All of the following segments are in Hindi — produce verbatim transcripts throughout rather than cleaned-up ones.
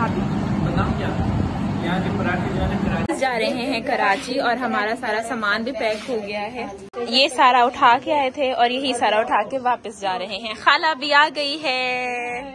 यहाँ पे बताऊँ क्या, यहाँ के पराठे जो है कराची जा रहे हैं कराची और हमारा सारा सामान भी पैक हो गया है। ये सारा उठा के आए थे और यही सारा उठा के वापस जा रहे हैं। खाला भी आ गई है।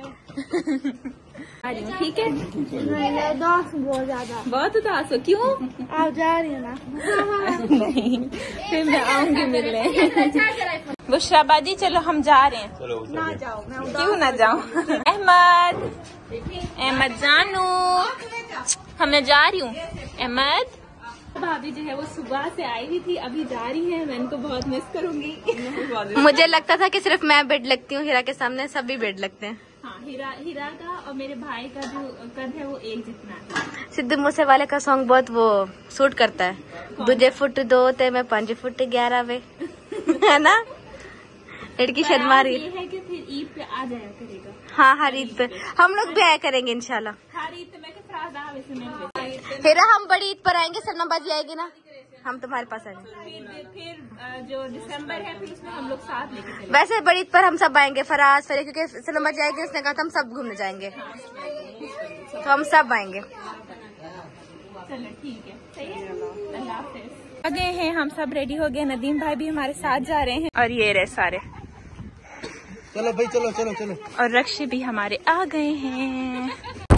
ठीक है, उदास बहुत ज्यादा, बहुत उदास हो, क्यों? आप जा रही हो ना? नहीं, फिर मैं आऊंगी मिलने। बुशराबादी चलो हम जा रहे हैं। चलो ना जाओ, मैं उदास क्यों ना जाऊं? अहमद, अहमद जानू, हमें जा रही हूँ। अहमद भाभी जो है वो सुबह से आई हुई थी, अभी जा रही है। मैं इनको बहुत मिस करूंगी। मुझे लगता था कि सिर्फ मैं बेड लगती हूँ, हीरा के सामने सभी बेड लगते हैं। हाँ, हीरा हीरा का और मेरे भाई का जो कद है वो एक जितना है। सिद्धू मूसेवाले का सॉन्ग बहुत वो सूट करता है। दूजे फुट दो ते मैं पांच फुट ग्यारह वे है ना, लड़की शर्मारी। ये है कि फिर ईद पे आ जाया करेगा। हाँ हर ईद पे हम लोग भी आया करेंगे इंशाल्लाह। हर ईद पे मैं फिर फिर हम बड़ी ईद पर आएंगे, सलमा बाजी आएगी ना, हम तुम्हारे पास आएंगे। फिर जो दिसंबर है फिर उसमें हम लोग साथ लेके चलेंगे। वैसे बड़ी ईद पर हम सब आएंगे, फराज फरे, क्योंकि सलमा बाजी आएगी, उसने कहा था हम सब घूमने जाएंगे, तो हम सब आएंगे। चलो ठीक है, सही है, अल्लाह हाफिज़। आ गए हैं, हम सब रेडी हो गए। नदीम भाई भी हमारे साथ जा रहे हैं और ये रहे सारे। चलो भाई, चलो चलो चलो। और रक्षी भी हमारे आ गए हैं।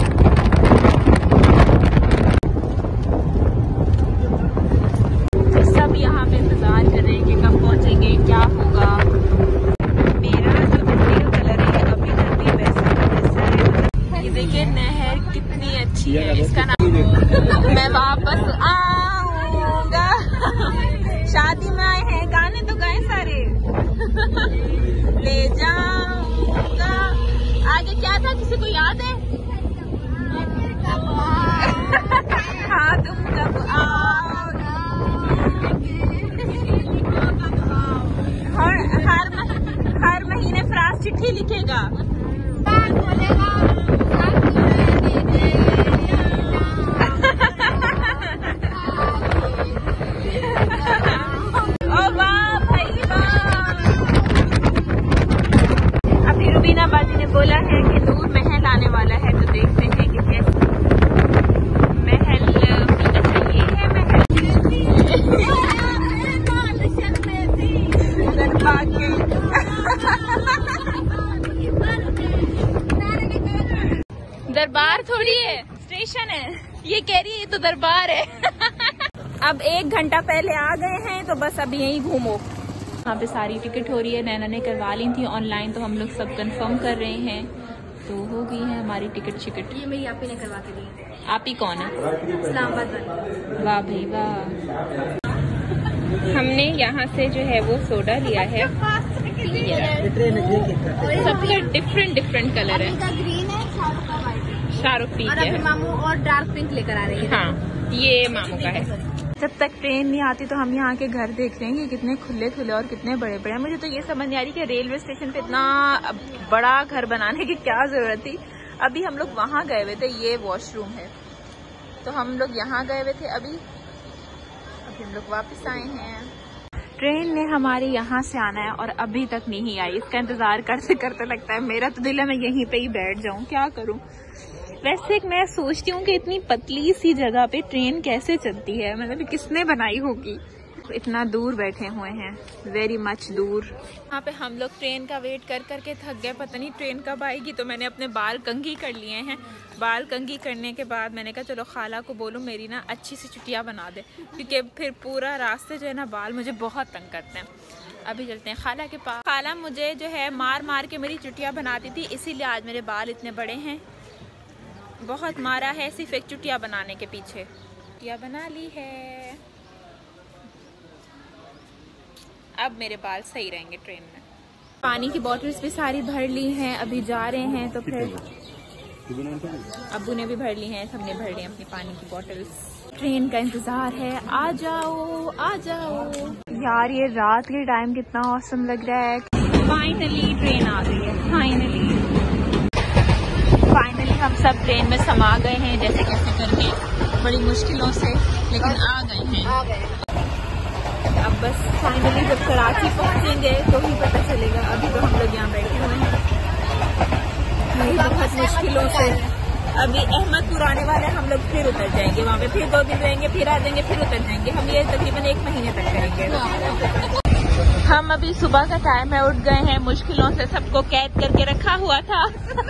तो सब यहाँ पे इंतजार कर रहे हैं कि कब पहुँचेंगे, क्या होगा। मेरा जो मेरा कलर है अभी भी वैसा वैसा है। ये देखिए नहर कितनी अच्छी है, इसका नाम मैं वापस आऊंगा। शादी में आए हैं, गाने तो गाए सारे। ले जाऊंगा। आगे क्या था, किसी को याद है? हाँ तुम कब आओगे। हर हर हर महीने फराज चिट्ठी लिखेगा। ओ वाह भाई वाह। अभी रुबीना बाजी ने बोला है कि दूर महल आने वाला है, तो देखते हैं कि कैसे महल। अच्छा ये है महल। दरबार थोड़ी है, स्टेशन है। ये कह रही है तो दरबार है। अब एक घंटा पहले आ गए हैं, तो बस अब यहीं घूमो। यहाँ पे सारी टिकट हो रही है, नैना ने करवा ली थी ऑनलाइन, तो हम लोग सब कंफर्म कर रहे हैं, तो हो गई है हमारी टिकट शिकट। ये मेरी आपी ने करवा के दी। आप ही कौन है? इस्लामाबाद वाली। वाह भाई वाह। हमने यहाँ से जो है वो सोडा लिया है, सबके डिफरेंट डिफरेंट कलर है। ग्रीन है, शाहरुख का व्हाइट है। शाहरुख पी और है। अभी मामू और डार्क पिंक लेकर आ रही है। हाँ ये मामू का है। जब तक ट्रेन नहीं आती तो हम यहाँ के घर देख रहे हैं कि कितने खुले खुले और कितने बड़े बड़े हैं। मुझे तो ये समझ नहीं आ रही कि रेलवे स्टेशन पे इतना बड़ा घर बनाने की क्या जरूरत थी। अभी हम लोग वहाँ गए हुए थे, ये वॉशरूम है, तो हम लोग यहाँ गए हुए थे। अभी अभी हम लोग वापस आए हैं। ट्रेन ने हमारे यहाँ से आना है और अभी तक नहीं आई। इसका इंतजार करते करते लगता है मेरा तो दिल है मैं यहीं पे ही बैठ जाऊँ, क्या करूँ। वैसे मैं सोचती हूँ कि इतनी पतली सी जगह पे ट्रेन कैसे चलती है, मतलब किसने बनाई होगी। इतना दूर बैठे हुए हैं, वेरी मच दूर। यहाँ पे हम लोग ट्रेन का वेट कर करके थक गए, पता नहीं ट्रेन कब आएगी। तो मैंने अपने बाल कंघी कर लिए हैं। बाल कंघी करने के बाद मैंने कहा चलो खाला को बोलूँ मेरी ना अच्छी सी चुटिया बना दे, क्योंकि फिर पूरा रास्ते जो है ना बाल मुझे बहुत तंग करते हैं। अभी चलते हैं खाला के पास। खाला मुझे जो है मार मार के मेरी चुटिया बनाती थी, इसीलिए आज मेरे बाल इतने बड़े हैं। बहुत मारा है सिर्फ एक चुटिया बनाने के पीछे। चुटिया बना ली है, अब मेरे बाल सही रहेंगे ट्रेन में। पानी की बोतल्स भी सारी भर ली हैं, अभी जा रहे हैं। तो फिर अब्बू ने भी भर ली हैं, सबने भर ली अपनी पानी की बोतल्स। ट्रेन का इंतजार है, आ जाओ आ जाओ यार। ये रात के टाइम कितना औसम लग रहा है। फाइनली ट्रेन आ गई है, फाइनली फाइनली हम सब ट्रेन में समा गए हैं, जैसे कैसे करके, बड़ी मुश्किलों से, लेकिन आ गए हैं। आ गए। अब बस फाइनली जब कराची पहुंचेंगे तो ही पता चलेगा। अभी तो हम लोग यहाँ बैठे हुए हैं, बहुत मुश्किलों से अभी अहमदपुर आने वाले हम लोग, फिर उतर जाएंगे वहाँ पे, फिर दो दिन रहेंगे, फिर आ जाएंगे, फिर उतर जाएंगे। हम ये तकरीबन एक महीने तक करेंगे। हम अभी सुबह का टाइम है, उठ गए हैं, मुश्किलों से सबको कैद करके रखा हुआ था।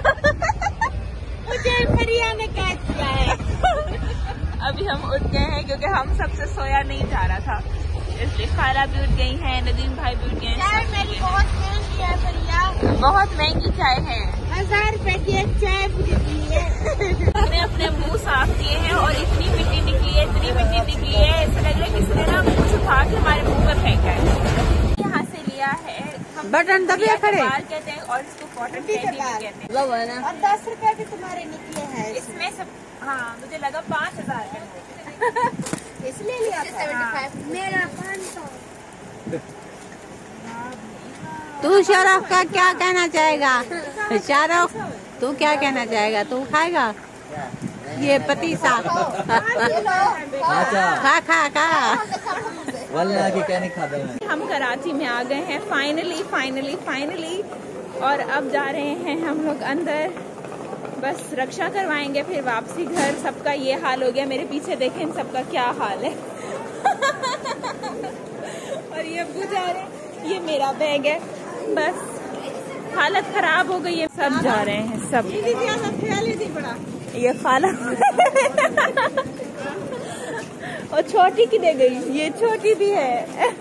मुझे परिया ने कैद किया है। अभी हम उठ गए हैं क्योंकि हम सबसे सोया नहीं जा रहा था, इसलिए खाला भी उठ गई हैं, नदीम भाई भी उठ गए हैं। चाय मेरी बहुत महंगी है परिया, बहुत महंगी चाय है, हजार रुपए की एक चाय पूरी है। मैंने अपने मुंह साफ किए हैं और इतनी मिट्टी निकली है, इतनी मिट्टी निकली है, ऐसा लग रहा है किसी ने ना कुछ उठा के हमारे मुंह पर फेंका है। यहाँ से लिया है बटन दबिया खड़े बाल कहते हैं और इसको कॉटन कैंडी भी कहते हैं। और दस रुपए के तुम्हारे निकले हैं इसमें सब, हाँ मुझे लगा पाँच हजार का इसलिए लिया था। मेरा पाँच सौ। तू शाहरुख का क्या कहना चाहेगा? शाहरुख तू क्या कहना चाहेगा? तू खाएगा ये पतीसा? खा खा खा हम कराची में आ गए हैं फाइनली फाइनली फाइनली और अब जा रहे हैं हम लोग अंदर, बस रक्षा करवाएंगे फिर वापसी घर। सबका ये हाल हो गया, मेरे पीछे देखें इन सबका क्या हाल है। और ये अब्बू जा रहे हैं, ये मेरा बैग है, बस हालत खराब हो गई है। सब जा रहे हैं, सब। ये खाला और छोटी की दे गई, ये छोटी भी है।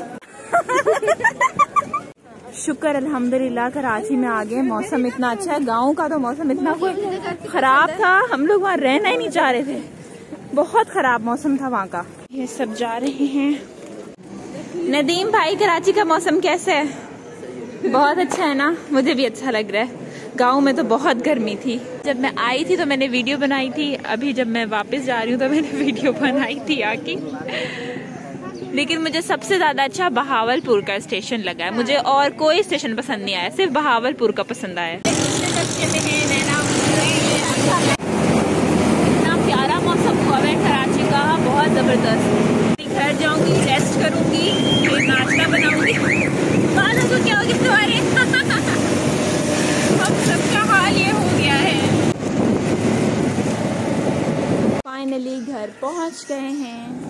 शुक्र अल्हम्दुलिल्लाह कराची में आ गए, मौसम इतना अच्छा है। गाँव का तो मौसम इतना कोई खराब था, हम लोग वहाँ रहना ही नहीं चाह रहे थे, बहुत खराब मौसम था वहाँ का। ये सब जा रहे हैं। नदीम भाई कराची का मौसम कैसा है? बहुत अच्छा है ना, मुझे भी अच्छा लग रहा है। गांव में तो बहुत गर्मी थी, जब मैं आई थी तो मैंने वीडियो बनाई थी, अभी जब मैं वापस जा रही हूँ तो मैंने वीडियो बनाई थी आके। लेकिन मुझे सबसे ज्यादा अच्छा बहावलपुर का स्टेशन लगा है, मुझे और कोई स्टेशन पसंद नहीं आया, सिर्फ बहावलपुर का पसंद आया। इतना प्यारा मौसम हुआ है कराची का, बहुत जबरदस्त। घर जाऊंगी, रेस्ट करूंगी, फिर नाश्ता बनाऊंगी। बालों को क्या होगी तुम्हारे? हम सबका हाल ये हो गया है। फाइनली घर पहुंच गए हैं।